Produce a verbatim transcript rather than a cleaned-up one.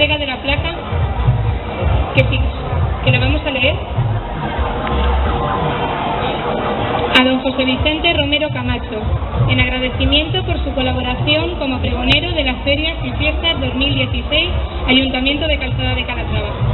entrega de la placa, que sí, que la vamos a leer, a don José Vicente Romero Camacho, en agradecimiento por su colaboración como pregonero de las Ferias y Fiestas dos mil dieciséis, Ayuntamiento de Calzada de Calatrava.